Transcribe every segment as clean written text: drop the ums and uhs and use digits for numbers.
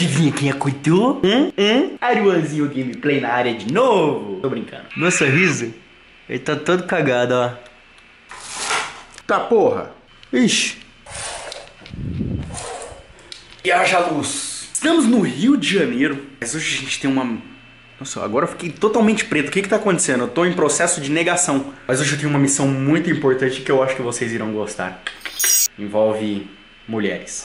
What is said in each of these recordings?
Adivinha quem acordou? Aruanzinho Gameplay na área de novo. Tô brincando. Meu sorriso, ele tá todo cagado, ó. Tá porra. Ixi. E haja luz. Estamos no Rio de Janeiro. Mas hoje a gente tem uma... Nossa, agora eu fiquei totalmente preto. O que que tá acontecendo? Eu tô em processo de negação. Mas hoje eu tenho uma missão muito importante que eu acho que vocês irão gostar. Envolve mulheres.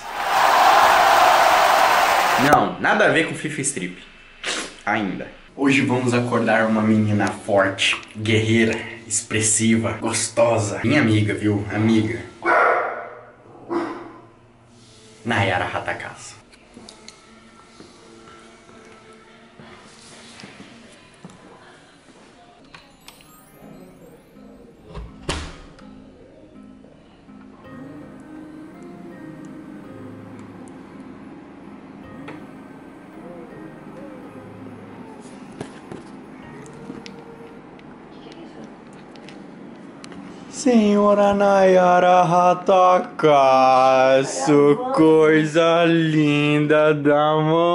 Não, nada a ver com FIFA Strip. Ainda. Hoje vamos acordar uma menina forte, guerreira, expressiva, gostosa. Minha amiga, viu? Amiga. Nayara Hatakasu. Senhora Nayara Hatakasu, coisa linda da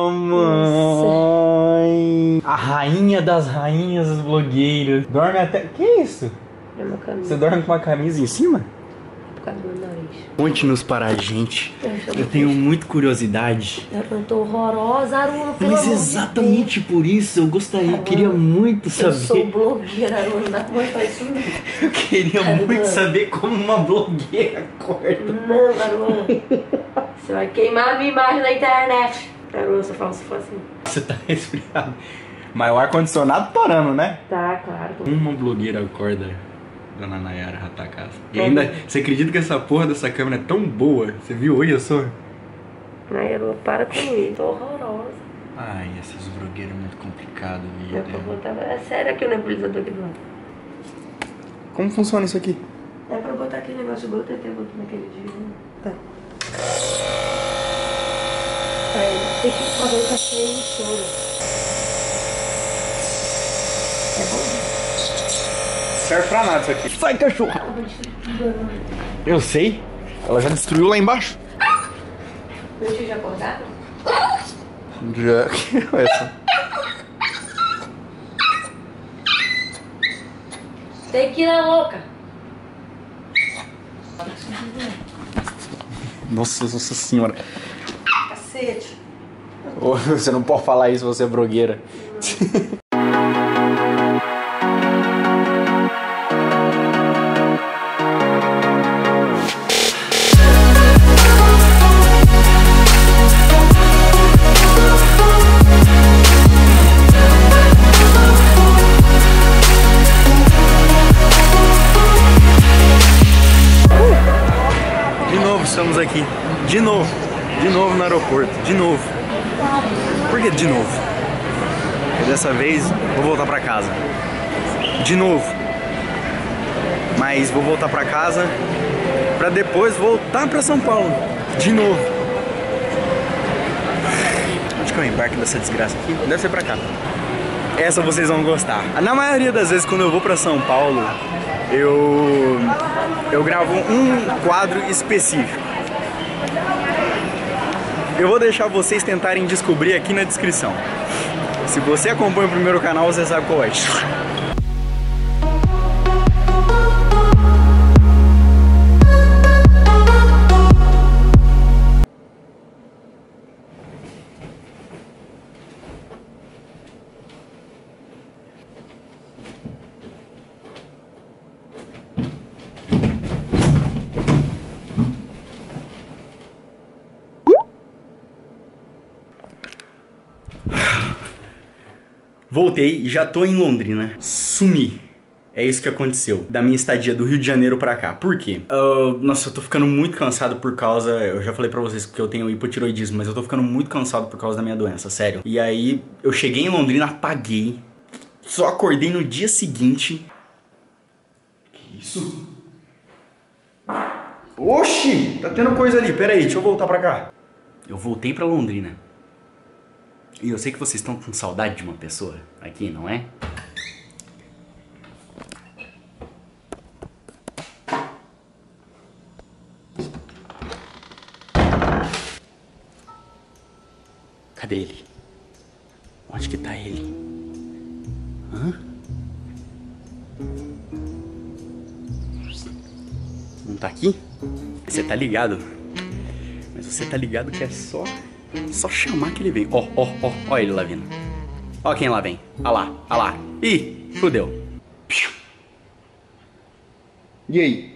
mamãe. A rainha das rainhas dos blogueiros. Dorme até... Que isso? É uma camisa. Você dorme com uma camisa em cima? Por causa do meu nariz. Conte-nos para a gente. Eu tenho muita curiosidade. Eu tô horrorosa, Aruna, pelo Mas amor de exatamente por isso eu gostaria, queria muito Deus. Eu sou saber. blogueira, Aruna, não aguento isso não. Eu queria muito saber como uma blogueira acorda. Não, Aruna. Você vai queimar a minha imagem na internet. Aruna, você fala se for assim. Você tá resfriado. Mas o ar-condicionado torando, né? Tá, claro. Uma blogueira acorda, dona Nayara Hatakasu. E ainda, você acredita que essa porra dessa câmera é tão boa? Você viu hoje só? Ai, Aruna, para com isso. Tô horrorosa. Ai, essas blogueiras é muito complicado, Eu vida. vou botar... É sério aqui o nebulizador aqui do lado. Como funciona isso aqui? É pra botar aquele negócio igual eu tentei botar naquele dia. Tá. Aí, tem que fazer isso aqui em choro. É bom? Serve pra nada isso aqui. Sai, cachorro! Eu sei. Ela já destruiu lá embaixo. Meu tio já acordado? Já. Essa. Tem que ir na louca. Nossa senhora. Cacete. Ô, você não pode falar isso, você é blogueira. De novo estamos aqui. De novo no aeroporto. De novo. Por que de novo? Porque dessa vez vou voltar pra casa. De novo. Mas vou voltar pra casa pra depois voltar pra São Paulo. De novo. Onde que eu embarco dessa desgraça aqui? Deve ser pra cá. Essa vocês vão gostar. Na maioria das vezes quando eu vou pra São Paulo, eu gravo um quadro específico. Eu vou deixar vocês tentarem descobrir aqui na descrição. Se você acompanha o primeiro canal, você sabe qual é. Voltei e já tô em Londrina. Sumi. É isso que aconteceu da minha estadia do Rio de Janeiro pra cá. Por quê? Nossa, eu tô ficando muito cansado por causa... Eu já falei pra vocês que eu tenho hipotiroidismo, mas eu tô ficando muito cansado por causa da minha doença, sério. E aí, eu cheguei em Londrina, apaguei. Só acordei no dia seguinte. Que isso? Oxi! Tá tendo coisa ali. Pera aí, deixa eu voltar pra cá. Eu voltei pra Londrina. E eu sei que vocês estão com saudade de uma pessoa aqui, não é? Cadê ele? Onde que tá ele? Hã? Não tá aqui? Você tá ligado? Mas você tá ligado que é só chamar que ele vem. Ó ele lá vindo. Ó quem lá vem. Ó lá. Ih, fudeu. E aí?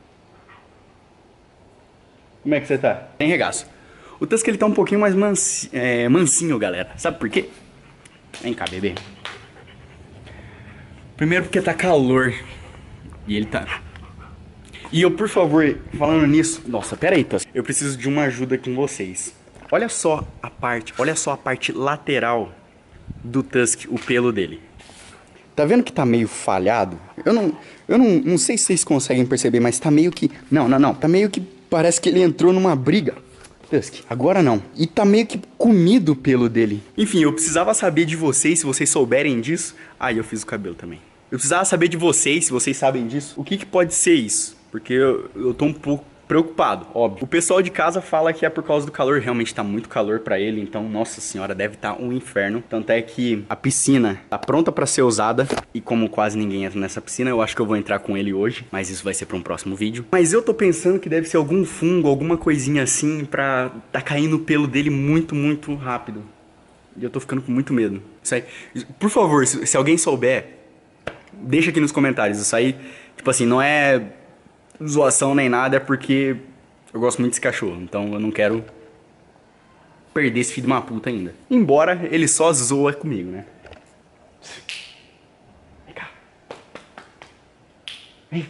Como é que você tá? Tem regaço. O Tusk ele tá um pouquinho mais mansinho, galera. Sabe por quê? Vem cá, bebê. Primeiro porque tá calor. E ele tá... E eu, por favor, falando nisso... Nossa, pera aí, Tusk. Eu preciso de uma ajuda com vocês. Olha só a parte lateral do Tusk, o pelo dele. Tá vendo que tá meio falhado? Eu não sei se vocês conseguem perceber, mas tá meio que... Não. Tá meio que parece que ele entrou numa briga. Tusk, agora não. E tá meio que comido o pelo dele. Enfim, eu precisava saber de vocês, se vocês souberem disso. Ah, eu fiz o cabelo também. Eu precisava saber de vocês, se vocês sabem disso. O que pode ser isso? Porque eu tô um pouco preocupado, óbvio. O pessoal de casa fala que é por causa do calor. Realmente tá muito calor pra ele, então, nossa senhora, deve estar um inferno. Tanto é que a piscina tá pronta pra ser usada. E como quase ninguém entra nessa piscina, eu acho que eu vou entrar com ele hoje. Mas isso vai ser pra um próximo vídeo. Mas eu tô pensando que deve ser algum fungo, alguma coisinha assim, pra tá caindo o pelo dele muito, muito rápido. E eu tô ficando com muito medo. Isso aí, por favor, se alguém souber, deixa aqui nos comentários. Isso aí, tipo assim, não é zoação nem nada, é porque eu gosto muito desse cachorro, então eu não quero perder esse filho de uma puta ainda. Embora ele só zoa comigo, né? Vem cá. Vem.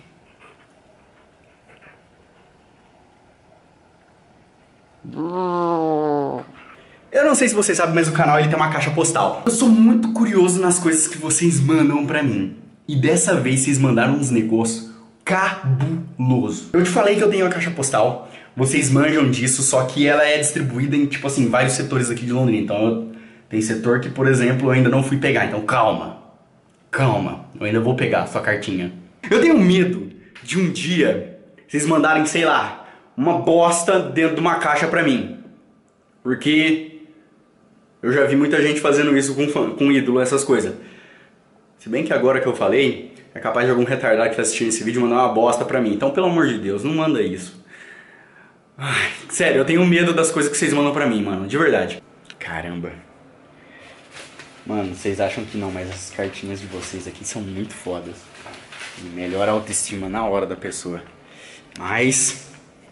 Eu não sei se vocês sabem, mas o canal ele tem uma caixa postal. Eu sou muito curioso nas coisas que vocês mandam pra mim. E dessa vez vocês mandaram uns negócios cabuloso. Eu te falei que eu tenho uma caixa postal, vocês manjam disso, só que ela é distribuída em, tipo assim, vários setores aqui de Londrina. Então, tem setor que, por exemplo, eu ainda não fui pegar. Então, calma, eu ainda vou pegar a sua cartinha. Eu tenho medo de um dia vocês mandarem, sei lá, uma bosta dentro de uma caixa pra mim. Porque eu já vi muita gente fazendo isso com ídolo, essas coisas. Se bem que agora que eu falei, é capaz de algum retardado que tá assistindo esse vídeo mandar uma bosta pra mim. Então, pelo amor de Deus, não manda isso. Ai, sério, eu tenho medo das coisas que vocês mandam pra mim, mano. De verdade. Caramba. Mano, vocês acham que não, mas as cartinhas de vocês aqui são muito fodas. E melhora a autoestima na hora da pessoa. Mas...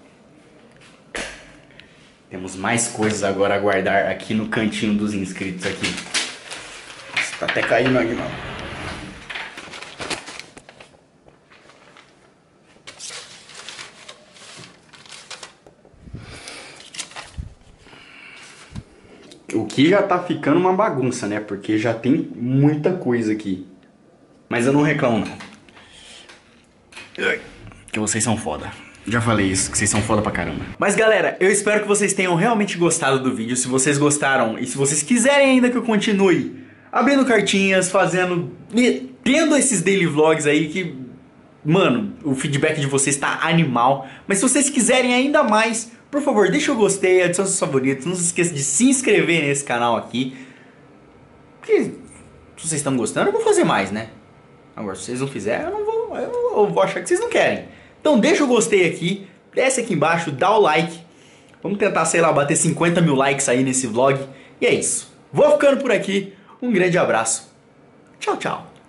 temos mais coisas agora a guardar aqui no cantinho dos inscritos aqui. Nossa, tá até caindo aqui, mano. O que já tá ficando uma bagunça, né? Porque já tem muita coisa aqui. Mas eu não reclamo, não. Que vocês são foda. Já falei isso, que vocês são foda pra caramba. Mas galera, eu espero que vocês tenham realmente gostado do vídeo. Se vocês gostaram e se vocês quiserem ainda que eu continue abrindo cartinhas, fazendo... tendo esses daily vlogs aí que... mano, o feedback de vocês tá animal. Mas se vocês quiserem ainda mais... por favor, deixa o gostei, adicione seus favoritos. Não se esqueça de se inscrever nesse canal aqui. Porque se vocês estão gostando, eu vou fazer mais, né? Agora, se vocês não fizerem, eu vou achar que vocês não querem. Então deixa o gostei aqui, desce aqui embaixo, dá o like. Vamos tentar, sei lá, bater 50 mil likes aí nesse vlog. E é isso. Vou ficando por aqui. Um grande abraço. Tchau, tchau.